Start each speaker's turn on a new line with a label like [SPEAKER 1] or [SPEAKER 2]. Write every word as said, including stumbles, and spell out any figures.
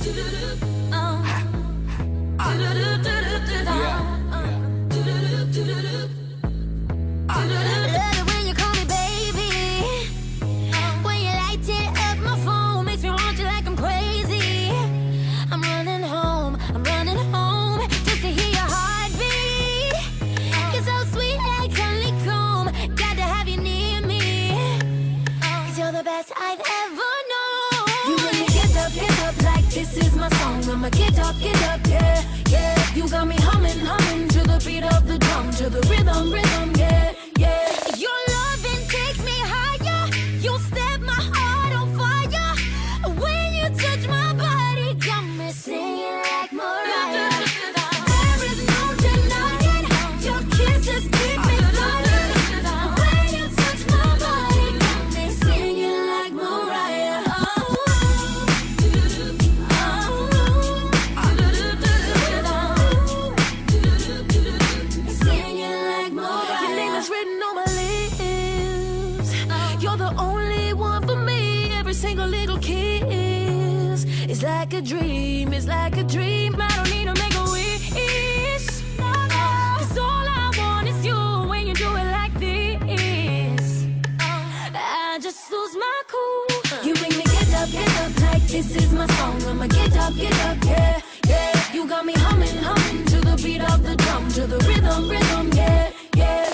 [SPEAKER 1] I've ever known. You make me get up, get up like this is my song. I'ma get up, get up, yeah, yeah. You got me humming, humming to the beat of the drum, to the rhythm, rhythm, yeah, yeah. Your loving takes me higher. You set my heart on fire. When you touch my body, got me singing like Mariah. There is no denying your kisses keep me flying. When you touch my body, got me singing like Mariah. Oh, singing like Mariah. Your name is written on my lips. You're the only one for me. Every single little kiss is like a dream. It's like a dream. I don't need to make a wish. Cause all I want is you when you do it like this. I just lose my cool. You make me get up, get up like this is my song. I'ma get up, get up, yeah, yeah. You got me humming, humming to the beat of the drum, to the rhythm, rhythm, yeah, yeah.